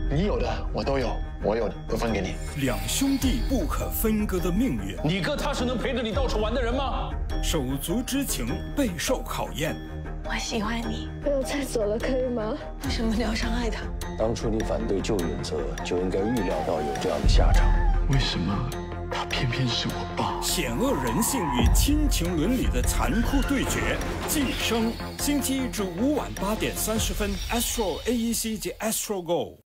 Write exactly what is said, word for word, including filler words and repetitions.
你有的我都有，我有的都分给你。 两兄弟不可分割的命运， 你哥他是能陪着你到处玩的人吗？ 手足之情备受考验。 我喜欢你， 不要再走了，可以吗？ 为什么你要伤害他？ 当初你反对救援者，就应该预料到有这样的下场。 为什么他偏偏是我爸？ 险恶人性与亲情伦理的残酷对决，寄生。星期一至五晚八点三十分 ，Astro A E C 及 Astro Go。